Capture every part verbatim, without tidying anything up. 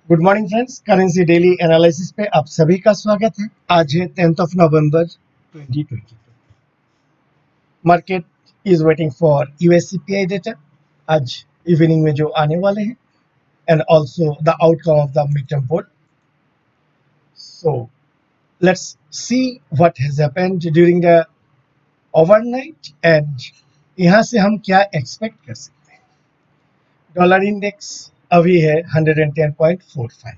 Good morning friends, currency daily analysis पे आप सभी का स्वागत है। आज है tenth of November twenty twenty two. Market is waiting for US CPI data आज इवनिंग में जो आने वाले हैं and also the outcome of the mid term poll. So let's see what has happened during the overnight and यहाँ से हम क्या एक्सपेक्ट कर सकते हैं। डॉलर इंडेक्स अभी है one hundred ten point four five।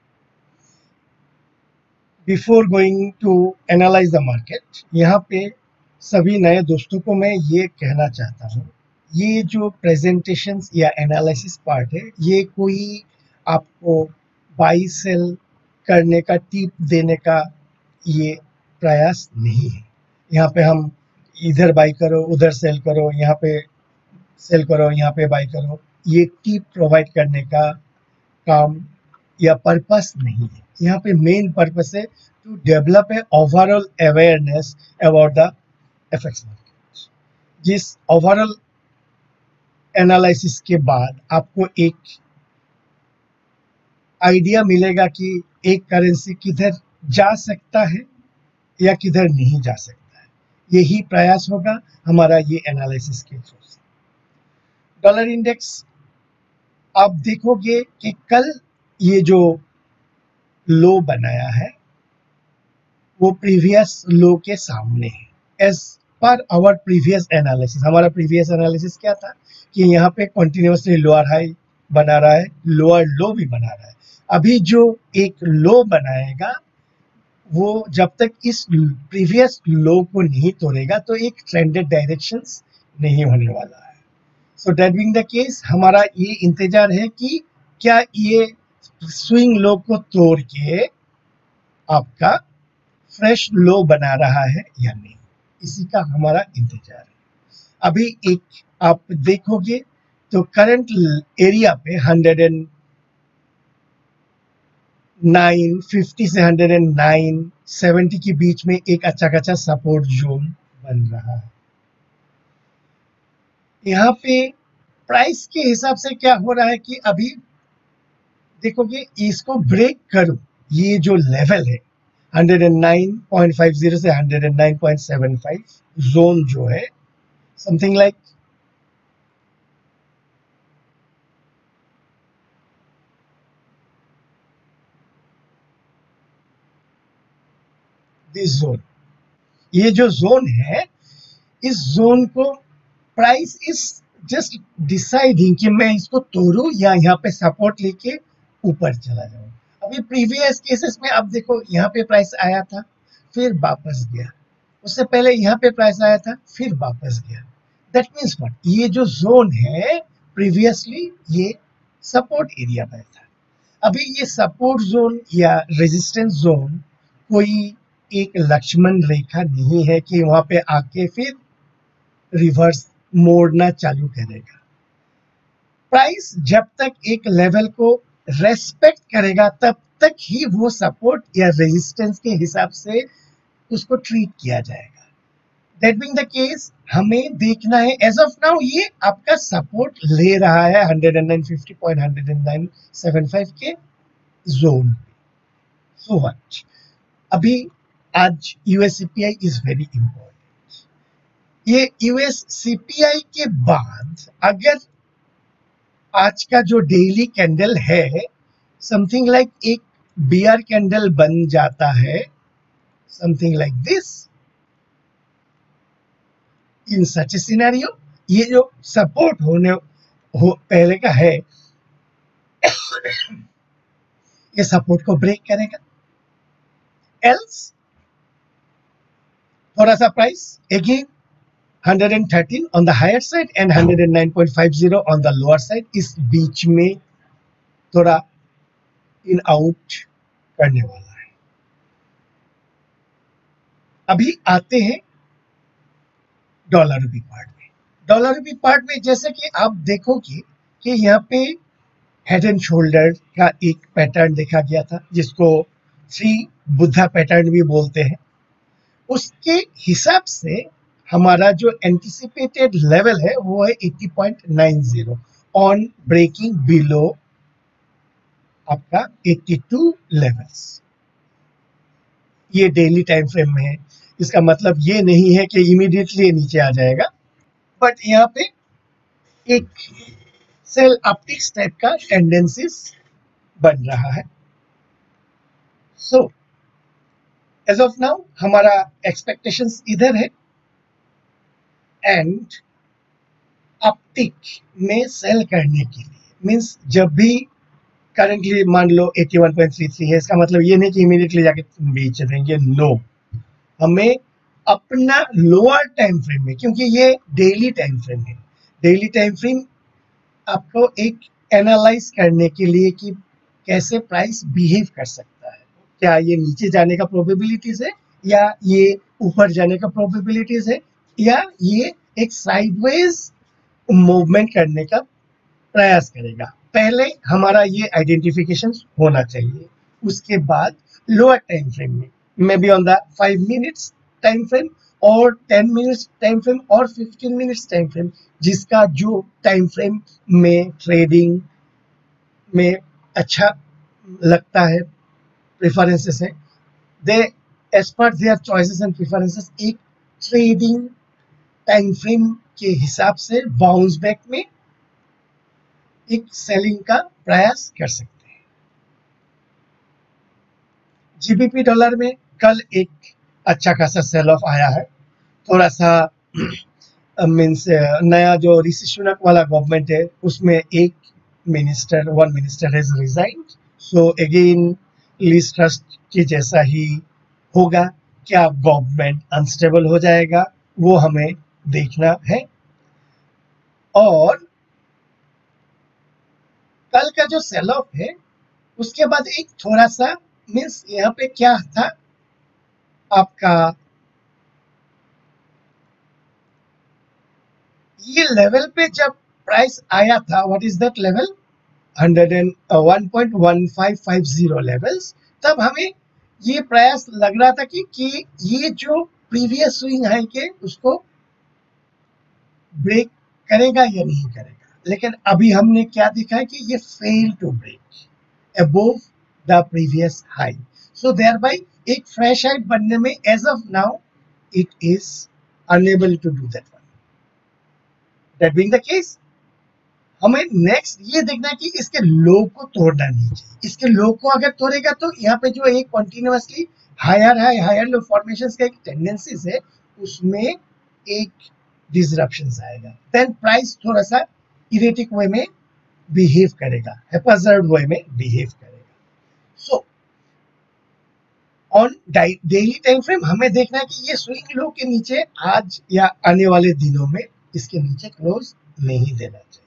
Before going to analyse the market, यहाँ पे सभी नए दोस्तों को मैं ये कहना चाहता हूँ, ये जो प्रेजेंटेशंस या एनालिसिस पार्ट है, ये कोई आपको बाई सेल करने का टिप देने का ये प्रयास नहीं है। यहाँ पे हम इधर बाई करो, उधर सेल करो, यहाँ पे सेल करो, यहाँ पे बाई करो, ये टिप प्रोवाइड करने का काम या पर्पस नहीं है। यहाँ पे मेन पर्पस है to develop a overall awareness about the FX market. जिस ओवरऑल एनालिसिस के बाद आपको एक आइडिया मिलेगा कि एक करेंसी किधर जा सकता है या किधर नहीं जा सकता है। यही प्रयास होगा हमारा ये एनालिसिस के थ्रू से। डॉलर इंडेक्स आप देखोगे कि कल ये जो लो बनाया है वो प्रीवियस लो के सामने है। As per our previous analysis, हमारा प्रीवियस एनालिसिस क्या था कि यहाँ पे कंटिन्यूसली लोअर हाई बना रहा है, लोअर लो भी बना रहा है। अभी जो एक लो बनाएगा वो जब तक इस प्रीवियस लो को नहीं तोड़ेगा तो एक ट्रेंडेड डायरेक्शंस नहीं होने वाला है। So that being the case, हमारा ये इंतजार है कि क्या ये स्विंग लो को तोड़ के आपका फ्रेश लो बना रहा है या नहीं, इसी का हमारा इंतजार है। अभी एक आप देखोगे तो करंट एरिया पे one oh nine fifty से one oh nine seventy के बीच में एक अच्छा खासा सपोर्ट जोन बन रहा है। यहाँ पे प्राइस के हिसाब से क्या हो रहा है कि अभी देखोगे इसको ब्रेक करो, ये जो लेवल है one oh nine point five zero से one oh nine point seven five zone जो है समथिंग लाइक दिस जोन, ये जो जोन है इस जोन को प्राइस इस जस्ट डिसाइडिंग कि मैं इसको तोड़ूं या यहाँ पे सपोर्ट लेके ऊपर चला जाऊं। अभी प्रीवियस केसेस में आप देखो यहाँ पे प्राइस आया था फिर वापस गया, उससे पहले यहाँ पे प्राइस आया था फिर वापस गया। दैट मीन्स व्हाट, ये जो जोन है प्रीवियसली ये सपोर्ट एरिया पर था। अभी ये सपोर्ट जोन या रेजिस्टेंस जोन कोई एक लक्ष्मण रेखा नहीं है कि वहां पे आके फिर रिवर्स मोड़ना चालू करेगा। प्राइस जब तक एक लेवल को रेस्पेक्ट करेगा तब तक ही वो सपोर्ट या रेजिस्टेंस के हिसाब से उसको ट्रीट किया जाएगा। दैट बीइंग द केस, हमें देखना है एज ऑफ नाउ ये आपका सपोर्ट ले रहा है one oh nine fifty point one oh nine seven five के जोन पे। सो व्हाट, अभी आज यूएससीपीआई इज वेरी इंपॉर्टेंट। ये यूएससीपीआई के बाद अगर आज का जो डेली कैंडल है समथिंग लाइक like एक बियर कैंडल बन जाता है, something like this, in such a scenario ये जो सपोर्ट होने हो पहले का है ये सपोर्ट को ब्रेक करेगा। एल्स थोड़ा सा price again one thirteen on the higher side and one oh nine point five zero on the lower side, इस बीच में थोड़ा इन आउट करने वाला है। अभी आते हैं डॉलर रूपी पार्ट में। डॉलर रूपी पार्ट में जैसे कि आप देखोगे कि यहाँ पे हेड एंड शोल्डर का एक पैटर्न देखा गया था जिसको थ्री बुद्धा पैटर्न भी बोलते हैं। उसके हिसाब से हमारा जो एंटिसिपेटेड लेवल है वो है eighty point nine zero on breaking below आपका बयासी लेवल्स। ये डेली टाइम फ्रेम में है, इसका मतलब ये नहीं है कि इमीडिएटली नीचे आ जाएगा, बट यहाँ पे एक सेल अपटिक्स टाइप का टेंडेंसीज बन रहा है। सो एज ऑफ नाउ हमारा एक्सपेक्टेशंस इधर है, एंड अपटिक में सेल करने के लिए मींस जब भी करंटली मान लो इक्यासी पॉइंट तीन तीन है, इसका मतलब ये नहीं कि इमीडिएटली जाके बेच देंगे, नो। हमें अपना लोअर टाइम फ्रेम में, क्योंकि ये डेली टाइम फ्रेम है, डेली टाइम फ्रेम आपको एक एनालाइज करने के लिए कि कैसे प्राइस बिहेव कर सकता है, क्या ये नीचे जाने का प्रोबेबिलिटीज है, या ये ऊपर जाने का प्रोबेबिलिटीज है, या ये एक साइडवेज मूवमेंट करने का प्रयास करेगा। पहले हमारा ये आइडेंटिफिकेशन होना चाहिए, उसके बाद लोअर टाइम फ्रेम में maybe on the five minutes time frame और टेन मिनट्स टाइम फ्रेम और फिफ्टीन मिनट्स टाइम फ्रेम, जिसका जो टाइम फ्रेम में ट्रेडिंग में अच्छा लगता है, प्रेफरेंसेस है, they as per their choices and preferences एक ट्रेडिंग टाइम फ्रेम के हिसाब से बाउंस बैक में एक सेलिंग का प्रयास कर सकते हैं। जीबीपी डॉलर में कल एक अच्छा खासा सेल ऑफ आया है, थोड़ा सा मीन्स नया जो ऋषि सुनक वाला गवर्नमेंट है उसमें एक minister one minister has resigned, so again Liz Truss के जैसा ही होगा, क्या गवर्नमेंट अनस्टेबल हो जाएगा वो हमें देखना है। और कल का जो सेल ऑफ है उसके बाद एक थोड़ा सा मीन्स यहाँ पे क्या था आपका, ये लेवल पे जब प्राइस आया था, what is that level, one point one five five zero levels, तब हमें ये प्रयास लग रहा था कि, कि ये जो प्रीवियस स्विंग हाई के उसको ब्रेक करेगा या नहीं करेगा, लेकिन अभी हमने क्या देखा है कि ये fail to break above the previous high, so thereby एक फ्रेश हाई बनने में as of now it is unable to do that one. That being the case, हमें नेक्स्ट ये देखना है कि इसके लो को तोड़ना नहीं चाहिए। इसके लो को अगर तोड़ेगा तो यहाँ पे जो एक continuously higher high higher low formations का एक टेंडेंसीज है उसमें एक डिसरप्शंस आएगा, देन प्राइस थोड़ा सा इरेटिक वे में बिहेव करेगा, हैप्पैजार्ड वे में बिहेव करेगा। So on daily time frame हमें देखना है कि ये स्विंग लो के नीचे आज या आने वाले दिनों में इसके नीचे क्लोज नहीं देना चाहिए।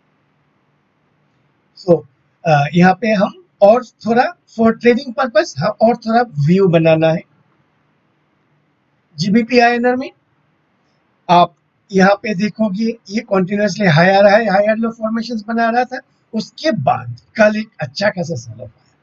सो so, uh, यहाँ पे हम और थोड़ा फॉर ट्रेडिंग पर्पस और थोड़ा व्यू बनाना है। जीबीपी आईएनआर में आप यहाँ पे देखोगे ये continuously higher high higher low formations बना रहा था, उसके बाद कल एक अच्छा खासा सेल ऑफ आया,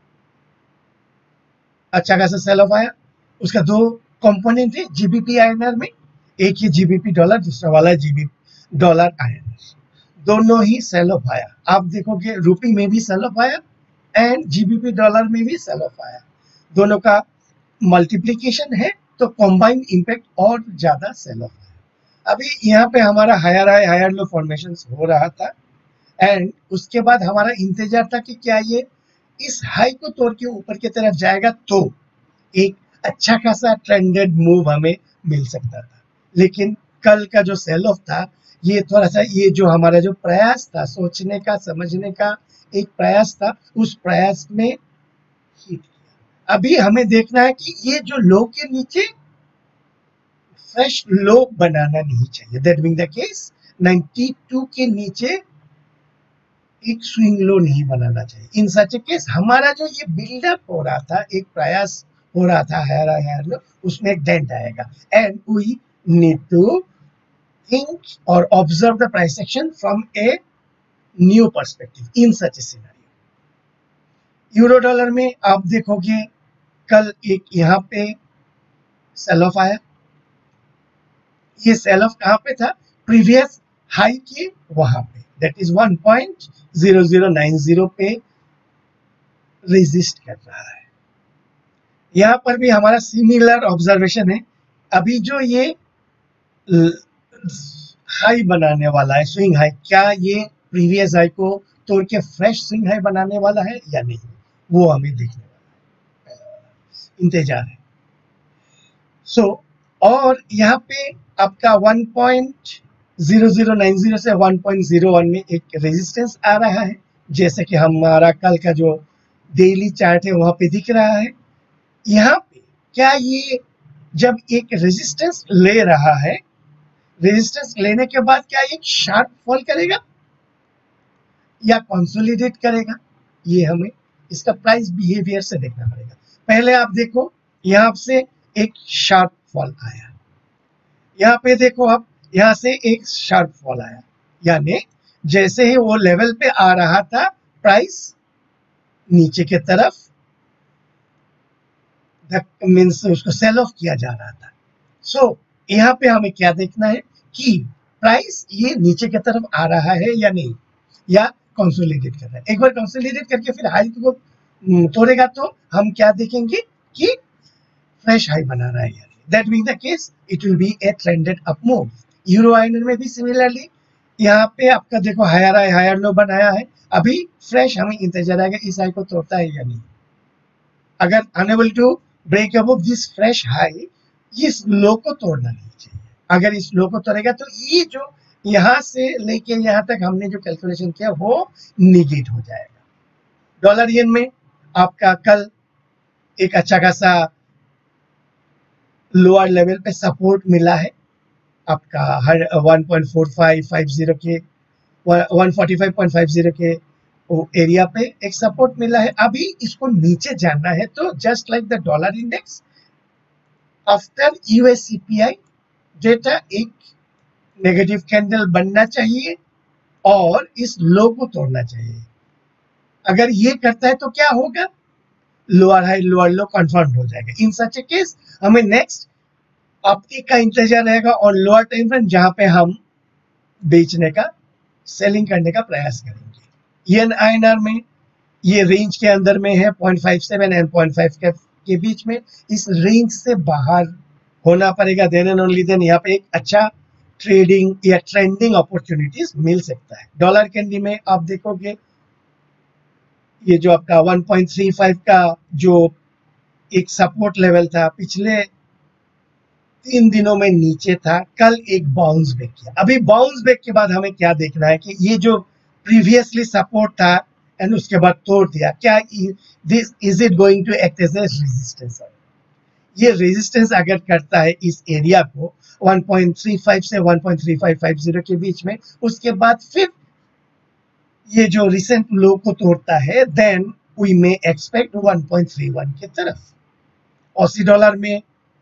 अच्छा खासा सेल ऑफ आया। उसका दो कंपोनेंट है जीबीपी आईएनआर में, एक ही जीबीपी डॉलर, दूसरा वाला जीबीपी डॉलर आईएनआर, दोनों ही सेल ऑफ आया। आप देखोगे रुपी में भी सेल ऑफ आया एंड जीबीपी डॉलर में भी सेल ऑफ आया, दोनों का मल्टीप्लिकेशन है तो कॉम्बाइंड इंपैक्ट और ज्यादा सेल ऑफ आया। अभी यहाँ पे हमारा higher high higher low formations हो रहा था एंड उसके बाद हमारा इंतजार था कि क्या ये इस हाई को तोड़ के ऊपर की तरफ जाएगा तो एक अच्छा खासा ट्रेंडेड मूव हमें मिल सकता था, लेकिन कल का जो सेल ऑफ था ये थोड़ा सा ये जो हमारा जो प्रयास था सोचने का समझने का एक प्रयास था, उस प्रयास में हिट किया। अभी हमें देखना है कि ये जो लो के नीचे फ्रेश लो बनाना नहीं चाहिए, दैट बीइंग द केस बानवे के नीचे एक स्विंग लो नहीं बनाना चाहिए। इन सच ए केस हमारा जो ये बिल्डअप हो रहा था, एक प्रयास हो रहा था हायर हायर लो, उसमें एक डेंट आएगा and we need to think or observe the price action from a new perspective in such a scenario। Euro dollar में आप देखोगे कल एक यहाँ पे सेल ऑफ आया, ये सेल ऑफ कहाँ पे था, प्रीवियस हाई के वहां पे, that is one point zero zero nine zero पे रेजिस्ट कर रहा है। यहाँ पर भी हमारा सिमिलर ऑब्जर्वेशन है। अभी जो ये हाई बनाने वाला है, स्विंग हाई, क्या ये प्रीवियस हाई को तोड़ के फ्रेश स्विंग हाई बनाने वाला है या नहीं, वो हमें देखने वाला है, इंतजार है। सो so, और यहाँ पे आपका one point zero zero nine zero से वन पॉइंट ज़ीरो वन में एक रेजिस्टेंस आ रहा है, जैसे कि हमारा कल का जो डेली चार्ट है वहां पे दिख रहा है। यहाँ पे क्या ये जब एक रेजिस्टेंस ले रहा है, रेजिस्टेंस लेने के बाद क्या एक शार्प फॉल करेगा या कंसोलिडेट करेगा, ये हमें इसका प्राइस बिहेवियर से देखना पड़ेगा। पहले आप देखो, यहाँ से एक शार्प फॉल आया, यहाँ पे देखो आप, यहाँ से एक शार्प फॉल आया, यानी जैसे ही वो लेवल पे आ रहा था प्राइस नीचे के तरफ मीन्स उसको सेल ऑफ किया जा रहा था। सो so, यहाँ पे हमें क्या देखना है कि प्राइस ये नीचे की तरफ आ रहा है या नहीं, या कंसोलिडेट कर रहा है। एक बार कंसोलिडेट करके फिर हाई को तोड़ेगा तो हम क्या देखेंगे कि फ्रेश हाई बना रहा है, यानी that mean the case it will be a trended up move. Euro INR में भी सिमिलरली यहाँ पे आपका देखो हायर हाई हायर लो बनाया है, अभी फ्रेश हमें इंतजार आएगा इस हाई को तोड़ता है या नहीं। अगर unable to break above this fresh high, इस लो को तोड़ना नहीं चाहिए। अगर इस लो को तोड़ेगा तो ये जो यहाँ से लेके यहाँ तक हमने जो कैलकुलेशन किया वो निगेट हो जाएगा। डॉलर येन में आपका कल एक अच्छा खासा लोअर लेवल पे सपोर्ट मिला है, आपका हर one point four five five zero के one forty five point five zero area area पे एक सपोर्ट मिला है। अभी इसको नीचे जाना है तो just like the dollar index after US CPI data एक नेगेटिव कैंडल बनना चाहिए और इस लो को तोड़ना चाहिए। अगर ये करता है तो क्या होगा, lower high lower low confirm हो जाएगा। इन सच ए केस हमें नेक्स्ट अपटिक का इंतजार रहेगा और लोअर टाइम फ्रेम जहां पे हम बेचने का सेलिंग करने का प्रयास करेंगे। येन आईएनआर में ये रेंज के अंदर में है point five seven and point five के, के बीच में, इस रेंज से बाहर होना पड़ेगा। देन एंड ओनली देन यहाँ पे एक अच्छा ट्रेडिंग या ट्रेंडिंग अपॉर्चुनिटीज मिल सकता है। डॉलर कैंडी में आप देखोगे ये जो आपका वन पॉइंट थ्री फाइव का जो एक सपोर्ट लेवल था पिछले तीन दिनों में नीचे था, कल एक बाउंस बैक किया। अभी बाउंस बैक के बाद हमें क्या देखना है कि ये जो प्रीवियसली सपोर्ट था एंड उसके बाद तोड़ दिया, क्या this is it going to act as a resistance. ये रेजिस्टेंस अगर करता है इस एरिया को वन पॉइंट थ्री फाइव से one point three five five zero के बीच में, उसके बाद फिर ये जो रिसेंट लो को तोड़ता है then we may expect one point three one के तरफ। ऑसी डॉलर में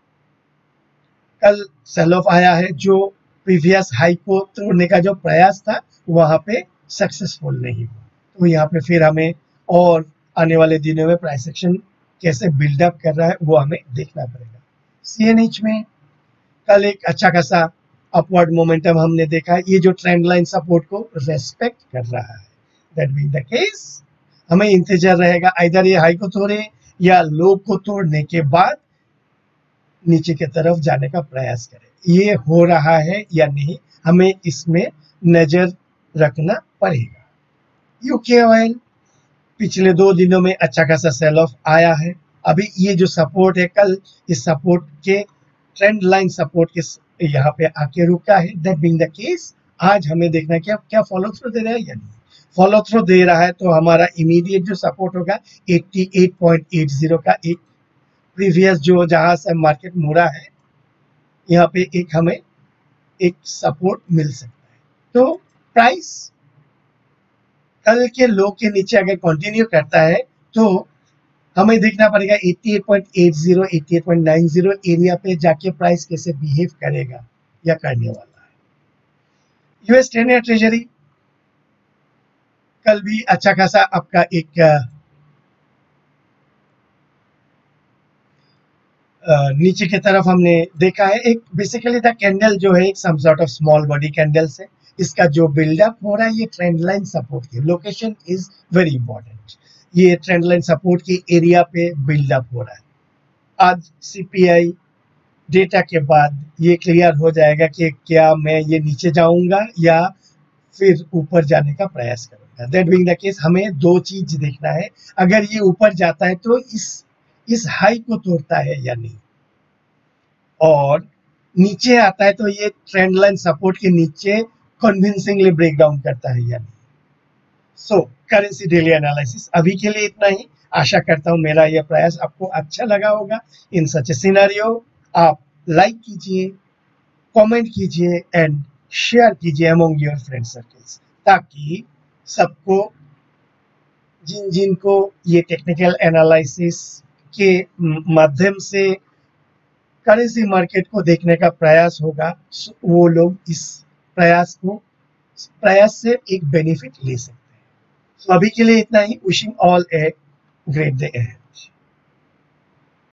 कल सेल ऑफ आया है, जो प्रीवियस हाई को तोड़ने का जो प्रयास था वहां पे सक्सेसफुल नहीं हुआ, तो यहाँ पे फिर हमें और आने वाले दिनों में प्राइस एक्शन कैसे बिल्डअप कर रहा है वो हमें देखना पड़ेगा। सीएनएच में कल एक अच्छा खासा अपवर्ड मोमेंटम हमने देखा है, ये जो ट्रेंड लाइन सपोर्ट को रेस्पेक्ट कर रहा है। दैट बीइंग द केस हमें इंतजार रहेगा इधर ये हाई को तोड़े या लो को तोड़ने के बाद नीचे की तरफ जाने का प्रयास करें। ये हो रहा है या नहीं हमें इसमें नजर रखना पड़ेगा। यूके ऑयल पिछले दो दिनों में अच्छा खासा सेल ऑफ आया है, अभी ये जो सपोर्ट है कल इस सपोर्ट के ट्रेंड लाइन सपोर्ट के यहाँ पे आके रुका है। दैट बीइंग द केस आज हमें देखना है क्या क्या फॉलो थ्रू दे रहा है या नहीं। फॉलो थ्रू दे रहा है तो हमारा इमीडिएट जो सपोर्ट होगा eighty eight point eight zero का एक प्रीवियस जो जहां से मार्केट मुड़ा है, यहाँ पे एक हमें एक सपोर्ट मिल सकता है। तो प्राइस कल के लो के नीचे अगर कंटिन्यू करता है तो हमें देखना पड़ेगा eighty eight point eight zero eighty eight point nine zero area पे जाके प्राइस कैसे बिहेव करेगा या करने वाला है। यूएस टेन ईयर ट्रेजरी कल भी अच्छा खासा आपका एक नीचे की तरफ हमने देखा है। एक बेसिकली द कैंडल जो है एक some sort of small body candle से इसका जो बिल्डअप हो रहा है ये ट्रेंड लाइन सपोर्ट की लोकेशन इज वेरी इंपॉर्टेंट। ये ट्रेंड लाइन सपोर्ट के एरिया पे बिल्डअप हो रहा है। आज सीपीआई डेटा के बाद ये क्लियर हो जाएगा कि क्या मैं ये नीचे जाऊंगा या फिर ऊपर जाने का प्रयास करूंगा। दैट बीइंग द केस हमें दो चीज देखना है, अगर ये ऊपर जाता है तो इस इस हाई को तोड़ता है या नहीं, और नीचे आता है तो ये ट्रेंड लाइन सपोर्ट के नीचे कन्विंसिंगली ब्रेक डाउन करता है या नहीं। सो करेंसी डेली एनालिसिस अभी के लिए इतना ही। आशा करता हूं मेरा यह प्रयास आपको अच्छा लगा होगा। इन सच ए सिनेरियो आप लाइक कीजिए, कमेंट कीजिए एंड शेयर कीजिए अमंग योर फ्रेंड सर्कल्स, ताकि सबको, जिन जिन को ये टेक्निकल एनालिसिस के माध्यम से करेंसी मार्केट को देखने का प्रयास होगा, वो लोग इस प्रयास को प्रयास से एक बेनिफिट ले सकते हैं। तो अभी के लिए इतना ही। Wishing all a great day.